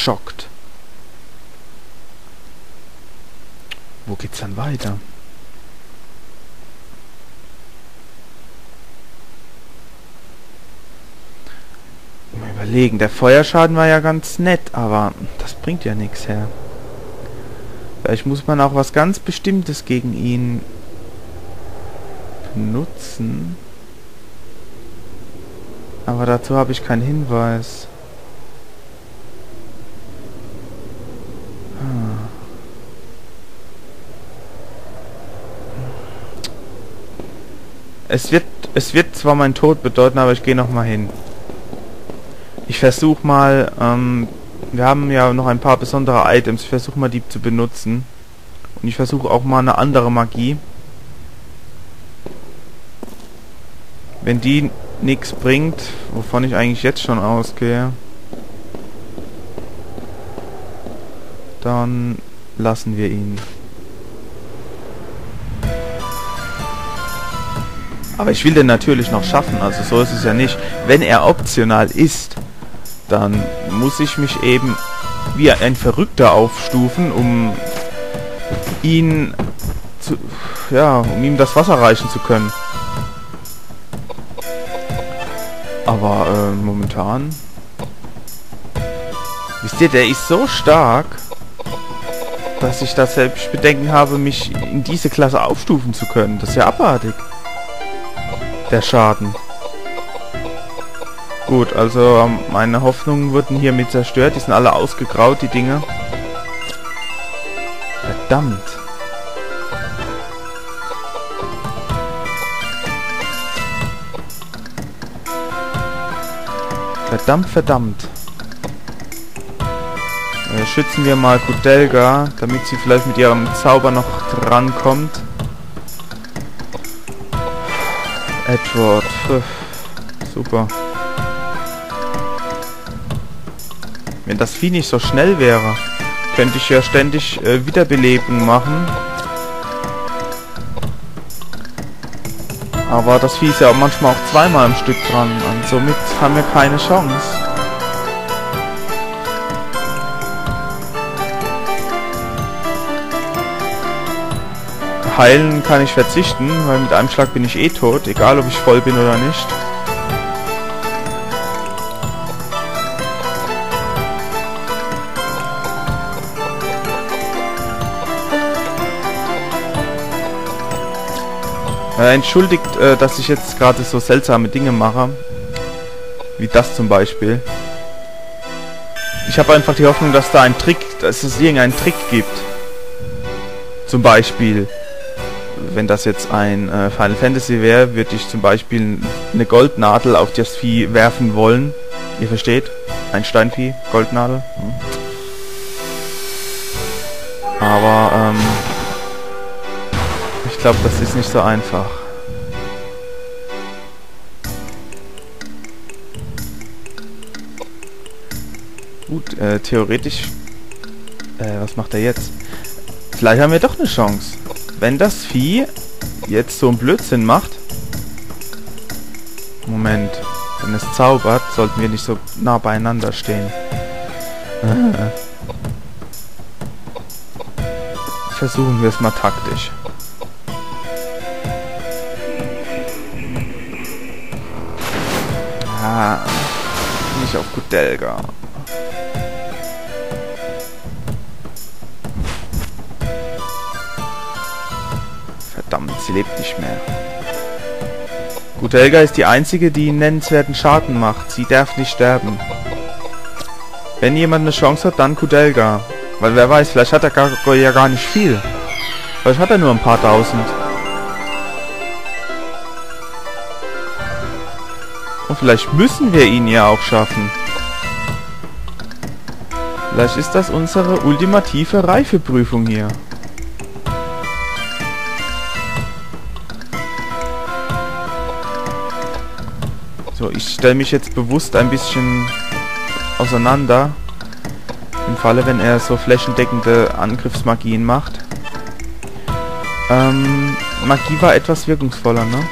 geschockt. Wo geht's dann weiter? Mal überlegen, der Feuerschaden war ja ganz nett, aber das bringt ja nichts her. Vielleicht muss man auch was ganz Bestimmtes gegen ihn benutzen. Aber dazu habe ich keinen Hinweis. Es wird zwar meinen Tod bedeuten, aber ich gehe noch mal hin. Ich versuche mal, wir haben ja noch ein paar besondere Items, ich versuche mal die zu benutzen. Und ich versuche auch mal eine andere Magie. Wenn die nichts bringt, wovon ich eigentlich jetzt schon ausgehe, dann lassen wir ihn. Aber ich will den natürlich noch schaffen, also so ist es ja nicht. Wenn er optional ist, dann muss ich mich eben wie ein Verrückter aufstufen, um ihn zu, ja, um ihm das Wasser reichen zu können. Aber momentan, wisst ihr, der ist so stark, dass ich da selbst Bedenken habe, mich in diese Klasse aufstufen zu können. Das ist ja abartig. Der Schaden. Gut, also meine Hoffnungen wurden hiermit zerstört. Die sind alle ausgegraut, die Dinge. Verdammt. Verdammt. Schützen wir mal Kudelka, damit sie vielleicht mit ihrem Zauber noch drankommt. Edward. Super. Wenn das Vieh nicht so schnell wäre, könnte ich ja ständig Wiederbelebung machen. Aber das Vieh ist ja manchmal auch zweimal am Stück dran. Und somit haben wir keine Chance. Heilen kann ich verzichten, weil mit einem Schlag bin ich eh tot, egal ob ich voll bin oder nicht. Entschuldigt, dass ich jetzt gerade so seltsame Dinge mache. Wie das zum Beispiel. Ich habe einfach die Hoffnung, dass da ein Trick, dass es irgendeinen Trick gibt. Zum Beispiel, wenn das jetzt ein Final Fantasy wäre, würde ich zum Beispiel eine Goldnadel auf das Vieh werfen wollen. Ihr versteht? Ein Steinvieh, Goldnadel. Aber, ich glaube, das ist nicht so einfach. Gut, theoretisch... was macht er jetzt? Vielleicht haben wir doch eine Chance. Wenn das Vieh jetzt so einen Blödsinn macht... Moment. Wenn es zaubert, sollten wir nicht so nah beieinander stehen. Versuchen wir es mal taktisch. Ah, nicht auf Kudelka. Verdammt, sie lebt nicht mehr. Kudelka ist die einzige, die nennenswerten Schaden macht. Sie darf nicht sterben. Wenn jemand eine Chance hat, dann Kudelka. Weil wer weiß, vielleicht hat er ja gar nicht viel. Vielleicht hat er nur ein paar tausend. Und vielleicht müssen wir ihn ja auch schaffen. Vielleicht ist das unsere ultimative Reifeprüfung hier. So, ich stelle mich jetzt bewusst ein bisschen auseinander. Im Falle, wenn er so flächendeckende Angriffsmagien macht. Magie war etwas wirkungsvoller, ne?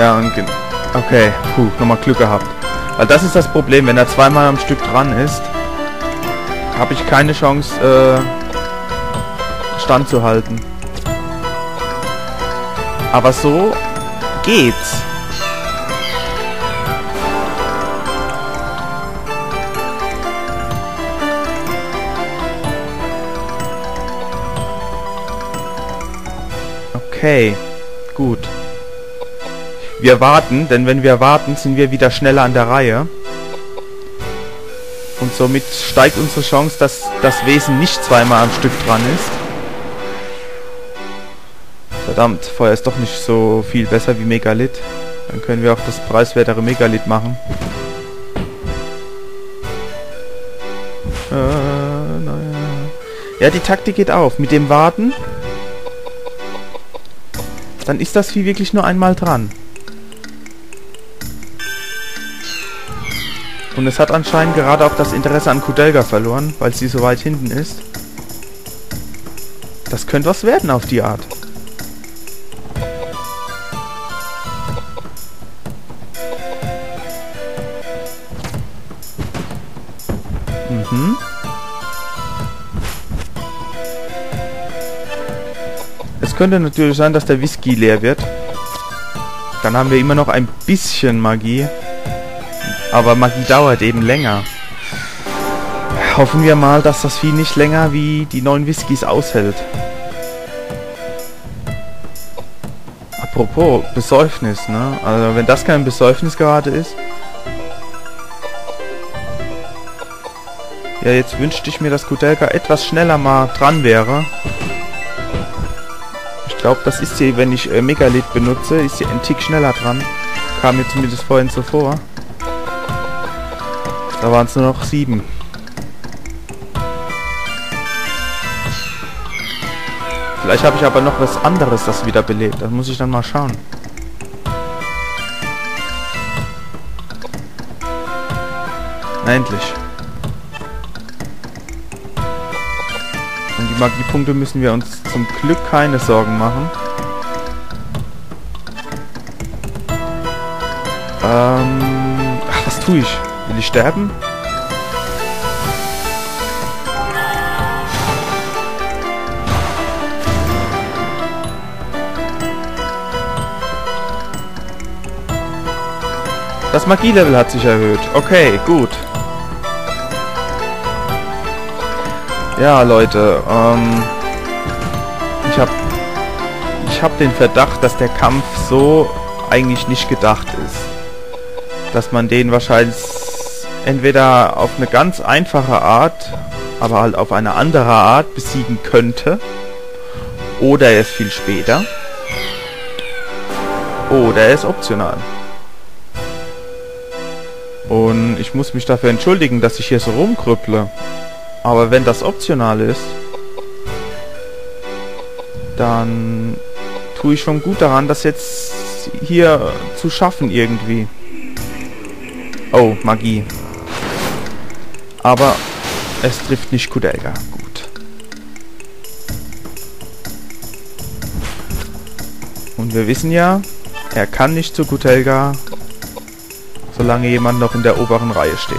Ja, und okay, nochmal Glück gehabt. Weil das ist das Problem, wenn er zweimal am Stück dran ist, habe ich keine Chance, standzuhalten. Aber so geht's. Okay, gut. Wir warten, denn wenn wir warten, sind wir wieder schneller an der Reihe. Und somit steigt unsere Chance, dass das Wesen nicht zweimal am Stück dran ist. Verdammt, Feuer ist doch nicht so viel besser wie Megalith. Dann können wir auch das preiswertere Megalith machen. Ja, die Taktik geht auf. Mit dem Warten, dann ist das Vieh wirklich nur einmal dran. Und es hat anscheinend gerade auch das Interesse an Kudelka verloren, weil sie so weit hinten ist. Das könnte was werden auf die Art. Mhm. Es könnte natürlich sein, dass der Whisky leer wird. Dann haben wir immer noch ein bisschen Magie. Aber Magie dauert eben länger. Hoffen wir mal, dass das Vieh nicht länger wie die 9 Whiskys aushält. Apropos Besäufnis, ne? Also wenn das kein Besäufnis gerade ist. Ja, jetzt wünschte ich mir, dass Kudelka etwas schneller mal dran wäre. Ich glaube, das ist sie, wenn ich Megalith benutze, ist sie ein Tick schneller dran. Kam mir zumindest vorhin so vor. Da waren es nur noch 7. Vielleicht habe ich aber noch was anderes, das wiederbelebt. Das muss ich dann mal schauen. Na, endlich. Und die Magiepunkte müssen wir uns zum Glück keine Sorgen machen. Ach, was tue ich? Will ich sterben? Das Magielevel hat sich erhöht. Okay, gut. Ja, Leute, ich hab den Verdacht, dass der Kampf so eigentlich nicht gedacht ist. Dass man den wahrscheinlich entweder auf eine ganz einfache Art, aber halt auf eine andere Art besiegen könnte. Oder er ist viel später. Oder er ist optional. Und ich muss mich dafür entschuldigen, dass ich hier so rumkrüpple. Aber wenn das optional ist, dann tue ich schon gut daran, das jetzt hier zu schaffen irgendwie. Oh, Magie. Aber es trifft nicht Kudelka. Gut. Und wir wissen ja, er kann nicht zu Kudelka, solange jemand noch in der oberen Reihe steht.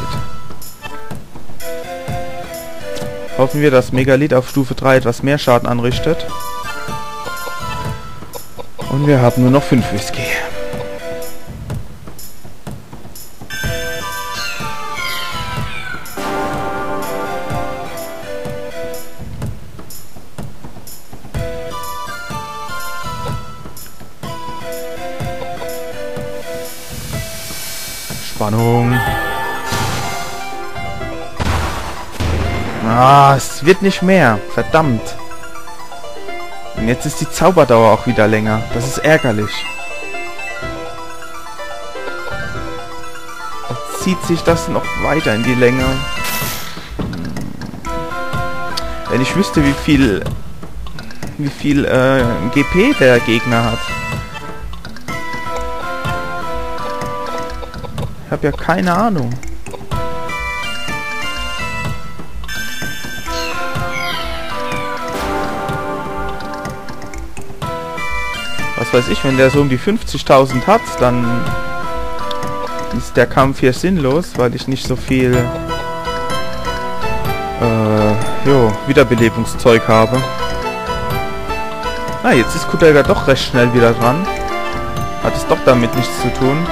Hoffen wir, dass Megalith auf Stufe 3 etwas mehr Schaden anrichtet. Und wir haben nur noch 5 Whisky. Spannung. Ah, es wird nicht mehr. Verdammt. Und jetzt ist die Zauberdauer auch wieder länger. Das ist ärgerlich. Jetzt zieht sich das noch weiter in die Länge. Wenn ich wüsste, wie viel GP der Gegner hat. Ich habe ja keine Ahnung. Was was weiß ich, wenn der so um die 50.000 hat, dann ist der Kampf hier sinnlos, weil ich nicht so viel Wiederbelebungszeug habe. Ah, jetzt ist Kudelka doch recht schnell wieder dran. Hat es doch damit nichts zu tun.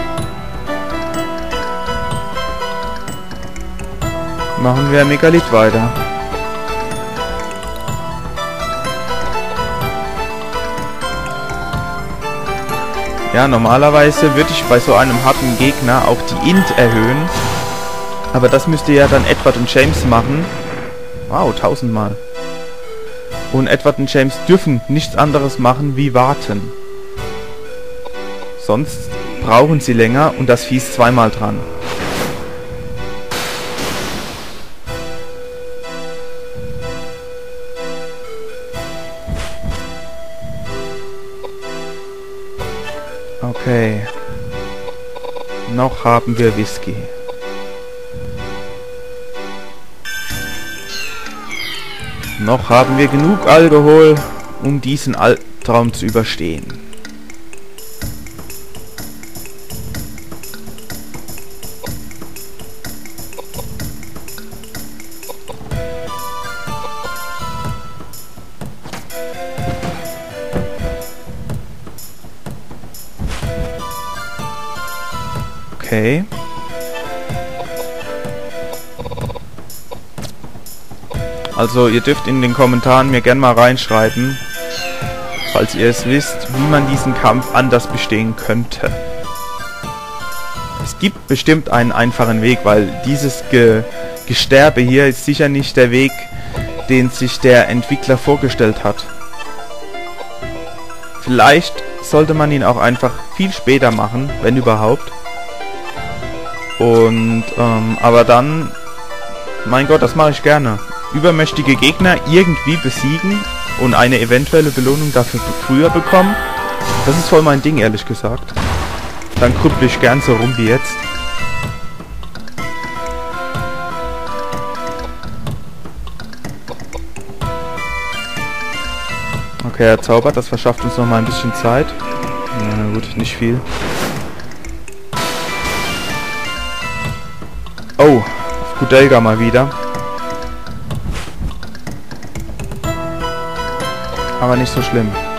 Machen wir Megalith weiter. Ja, normalerweise würde ich bei so einem harten Gegner auch die Int erhöhen. Aber das müsste ja dann Edward und James machen. Wow, 1000-mal. Und Edward und James dürfen nichts anderes machen wie warten. Sonst brauchen sie länger und das Vieh ist zweimal dran. Okay. Noch haben wir Whisky. Noch haben wir genug Alkohol, um diesen Albtraum zu überstehen. Okay. Also ihr dürft in den Kommentaren mir gerne mal reinschreiben, falls ihr es wisst, wie man diesen Kampf anders bestehen könnte. Es gibt bestimmt einen einfachen Weg, weil dieses Gesterbe hier ist sicher nicht der Weg, den sich der Entwickler vorgestellt hat. Vielleicht sollte man ihn auch einfach viel später machen, wenn überhaupt. Und, aber dann, mein Gott, das mache ich gerne. Übermächtige Gegner irgendwie besiegen und eine eventuelle Belohnung dafür früher bekommen. Das ist voll mein Ding, ehrlich gesagt. Dann krüppel ich gern so rum wie jetzt. Okay, er zaubert, das verschafft uns noch mal ein bisschen Zeit. Na gut, nicht viel. Oh, auf Kudelka mal wieder. Aber nicht so schlimm.